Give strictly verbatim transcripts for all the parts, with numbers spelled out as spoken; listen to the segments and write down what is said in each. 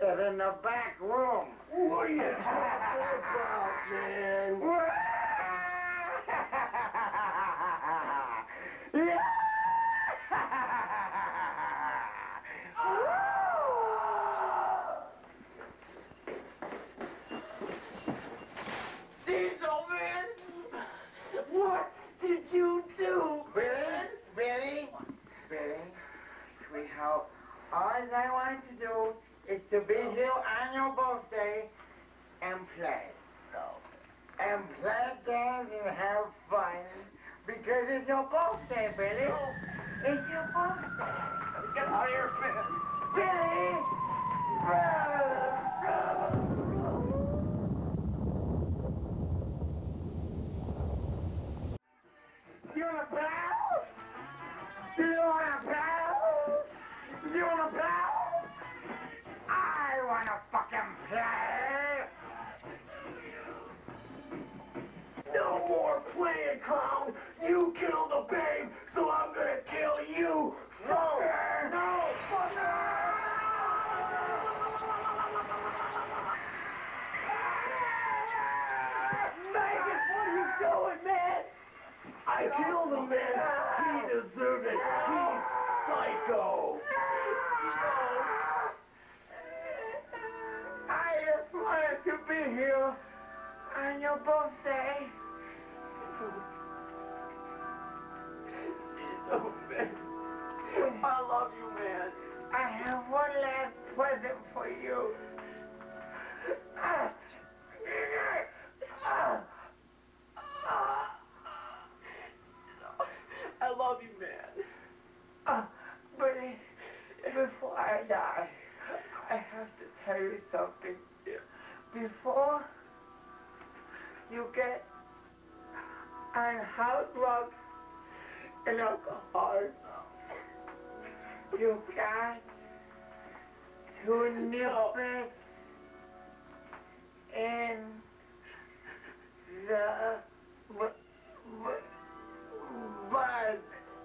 is in the back room. What are you talking about, man? Yeah. Cheezo, man! What did you do, Billy, Billy, Billy, sweetheart, all I want to do is to be here on your birthday and play. And play games and have fun. Because it's your birthday, Billy. It's your birthday. Get out of here, man! Billy! Brother, brother, brother. Do you wanna play? Do you wanna play? Do you wanna play? I wanna fucking play! No more playing, clown! You killed the babe, so I'm gonna kill you, fucker! No, fucker! Megan, what are you doing, man? I killed him, man! He deserved it! He's psycho! I just wanted to be here on your birthday. Cheezo, man. I love you, man. I have one last present for you. Ah. Ah. Ah. Cheezo, I love you, man. Ah. But before I die, I have to tell you something. Before you get on hard drugs and alcohol, you got to nip it in the b- b- bud.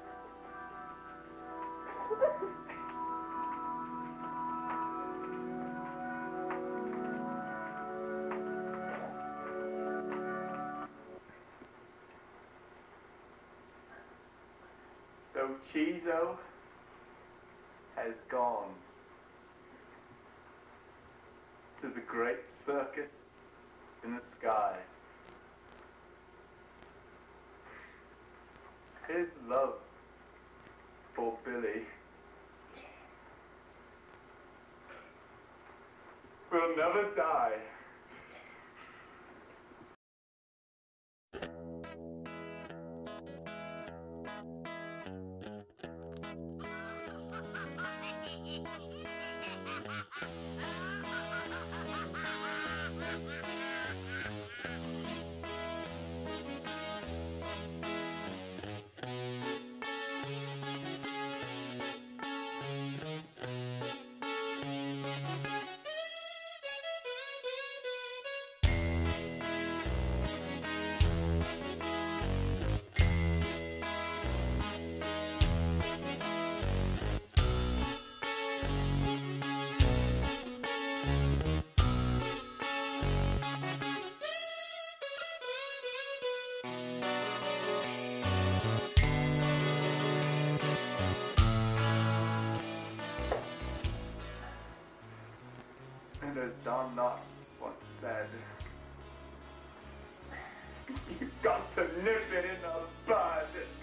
Though Cheezo has gone to the great circus in the sky, his love for Billy will never die. And as Don Knotts once said, you've got to nip it in the bud.